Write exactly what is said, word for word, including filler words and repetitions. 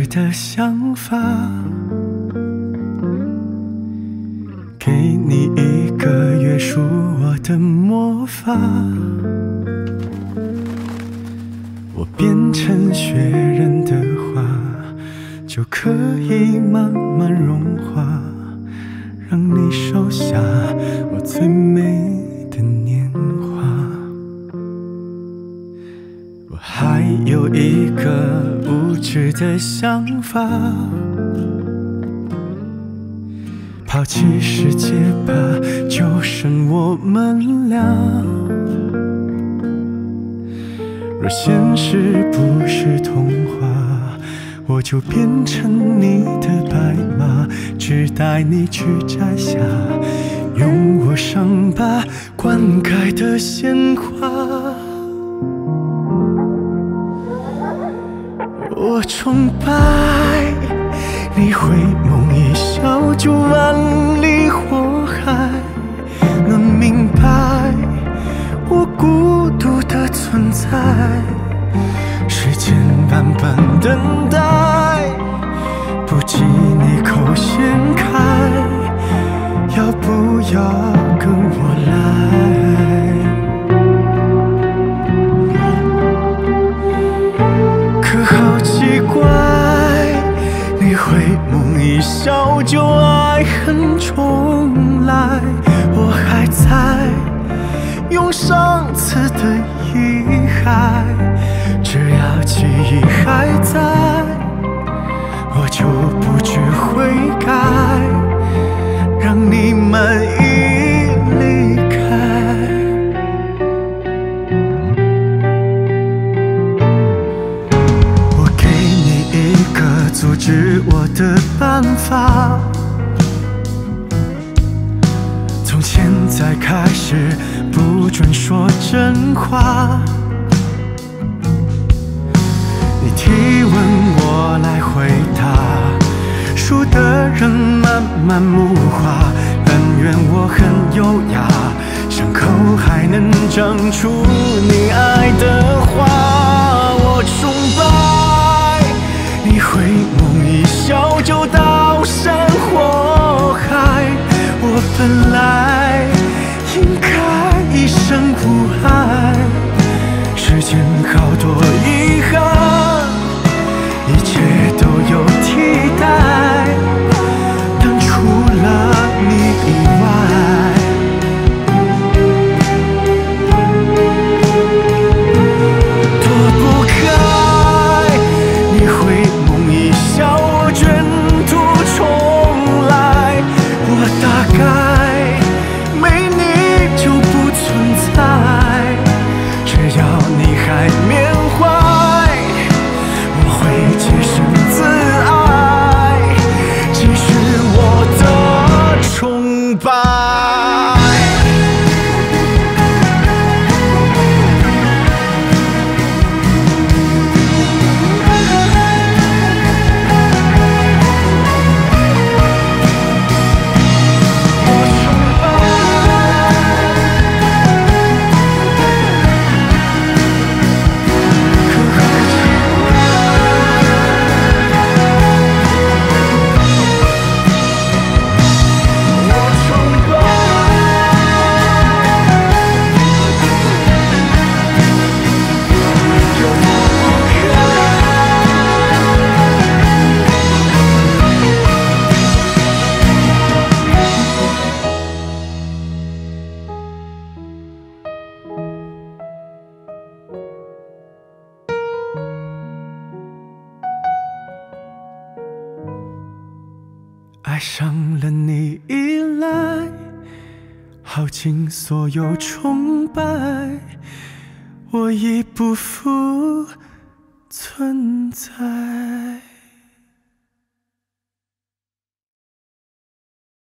的想法，给你一个约束我的魔法，我变成雪人的话，就可以慢慢融化，让你收下我最美的年华。我还有一个无知的想法，抛弃世界吧，就剩我们俩。若现实不是童话，我就变成你的白马，只带你去摘下用我伤疤灌溉的鲜花。我崇拜你会梦一笑就万里火海，能明白我孤独的存在，时间慢慢等待，不及你口先开，要不要跟我来？可好奇怪，你会梦一笑就爱恨重来，我还在用上次的遗憾，只要记忆还在，我就不去悔改，让你满意离开。我给你一个阻止我的办法，从现在开始不准说真话，你提问我来回答，输的人慢慢木化，但愿我很优雅，伤口还能长出你爱的花。我崇拜你会梦一笑就到山火海，我本来应该一生无碍，世间好多遗憾，一切都有替代，但除了你以外，躲不开。你会梦一笑，我卷土重来，我大概没你就不存在，只要你还缅怀，我会洁身自爱，继续我的崇拜。爱上了你依赖，耗尽所有崇拜，我已不复存在。